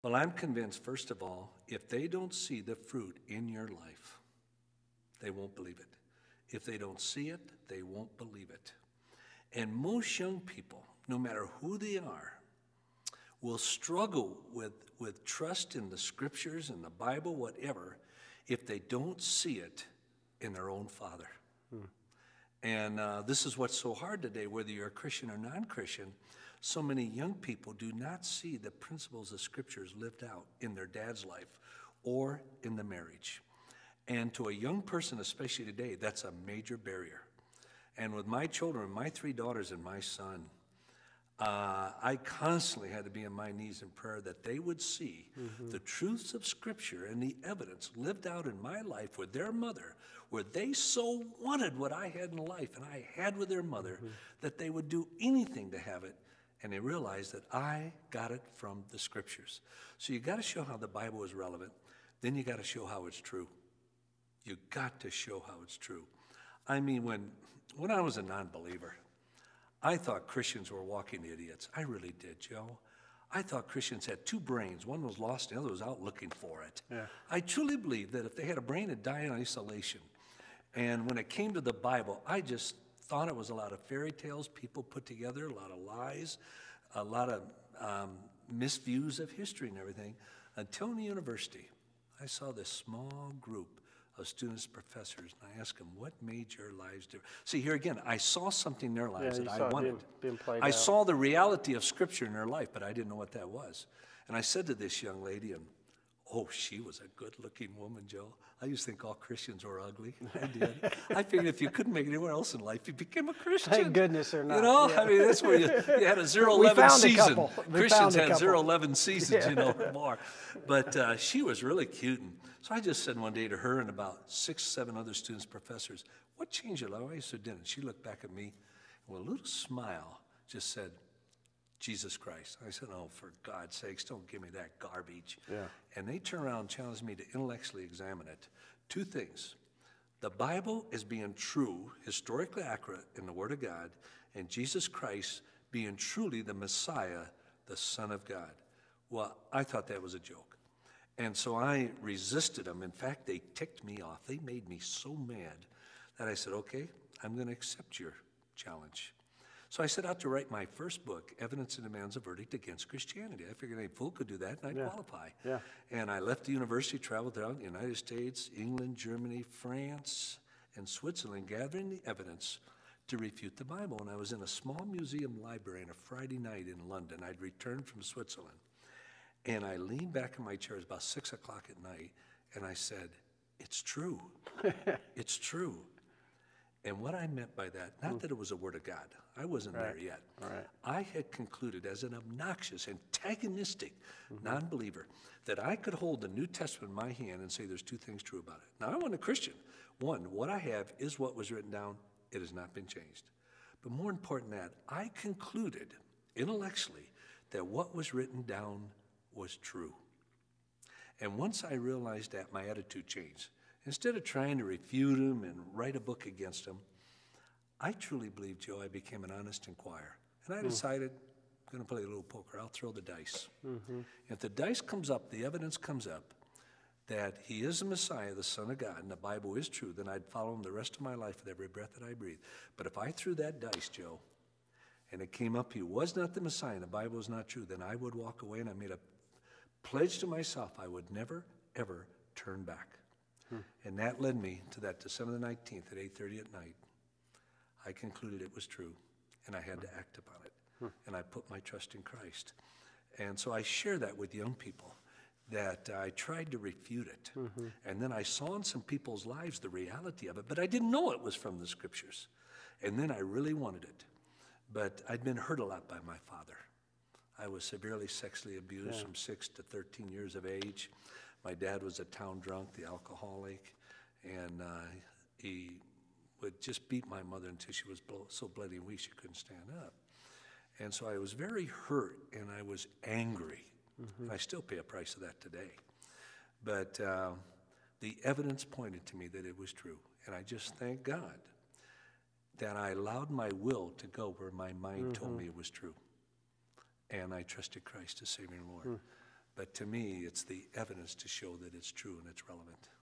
Well, I'm convinced, first of all, if they don't see the fruit in your life, they won't believe it. If they don't see it, they won't believe it. And most young people, no matter who they are, will struggle with trust in the scriptures and the Bible, whatever, if they don't see it in their own father. And this is what's so hard today, whether you're a Christian or non-Christian. So many young people do not see the principles of scriptures lived out in their dad's life or in the marriage. And to a young person, especially today, that's a major barrier. And with my children, my 3 daughters and my son, I constantly had to be on my knees in prayer that they would see the truths of Scripture and the evidence lived out in my life with their mother, where they so wanted what I had in life and I had with their mother, that they would do anything to have it. And they realized that I got it from the Scriptures. So you got to show how the Bible is relevant. Then you got to show how it's true. You got to show how it's true. I mean, when I was a non-believer, I thought Christians were walking idiots. I really did, Joe. I thought Christians had 2 brains. One was lost, the other was out looking for it. Yeah. I truly believed that if they had a brain, it'd die in isolation. And when it came to the Bible, I just thought it was a lot of fairy tales people put together, a lot of lies, a lot of misviews of history and everything. Until in the university, I saw this small group of students, professors, and I asked them, what made your lives different? See, here again, I saw something in their lives that I wanted. I saw the reality of Scripture in their life, but I didn't know what that was. And I said to this young lady, and oh, she was a good-looking woman, Joe. I used to think all Christians were ugly. I did. I figured if you couldn't make it anywhere else in life, you became a Christian. Thank goodness they're not. You know, yeah. I mean, that's where you had a 0-11 season. Christians had 0-11 seasons, you know, or more. But she was really cute. And so I just said one day to her and about 6, 7 other students, professors, what changed your life? Why you so didn't? She looked back at me and with a little smile just said, Jesus Christ. I said, oh, for God's sakes, don't give me that garbage. Yeah. And they turned around and challenged me to intellectually examine it. 2 things. The Bible is being true, historically accurate in the Word of God, and Jesus Christ being truly the Messiah, the Son of God. Well, I thought that was a joke. And so I resisted them. In fact, they ticked me off. They made me so mad that I said, okay, I'm going to accept your challenge. So I set out to write my first book, Evidence and Demands a Verdict Against Christianity. I figured any fool could do that, and I'd qualify. Yeah. And I left the university, traveled throughout the United States, England, Germany, France, and Switzerland, gathering the evidence to refute the Bible. And I was in a small museum library on a Friday night in London. I'd returned from Switzerland. And I leaned back in my chair. It was about 6 o'clock at night, and I said, it's true. It's true. And what I meant by that, not that it was a word of God. I wasn't there yet. I had concluded as an obnoxious, antagonistic non-believer that I could hold the New Testament in my hand and say there's 2 things true about it. Now, I wasn't a Christian. One, what I have is what was written down. It has not been changed. But more important than that, I concluded intellectually that what was written down was true. And once I realized that, my attitude changed. Instead of trying to refute him and write a book against him, I truly believe, Joe, I became an honest inquirer. And I decided, I'm going to play a little poker. I'll throw the dice. If the dice comes up, the evidence comes up that he is the Messiah, the Son of God, and the Bible is true, then I'd follow him the rest of my life with every breath that I breathe. But if I threw that dice, Joe, and it came up he was not the Messiah and the Bible is not true, then I would walk away, and I made a pledge to myself I would never, ever turn back. And that led me to that December the 19th at 8:30 at night. I concluded it was true, and I had to act upon it. And I put my trust in Christ. And so I share that with young people, that I tried to refute it. And then I saw in some people's lives the reality of it, but I didn't know it was from the Scriptures. And then I really wanted it. But I'd been hurt a lot by my father. I was severely sexually abused from 6 to 13 years of age. My dad was a town drunk, the alcoholic, and he would just beat my mother until she was so bloody and weak she couldn't stand up. And so I was very hurt, and I was angry. And I still pay a price of that today. But the evidence pointed to me that it was true. And I just thank God that I allowed my will to go where my mind told me it was true. And I trusted Christ as Savior and Lord. But to me, it's the evidence to show that it's true and it's relevant.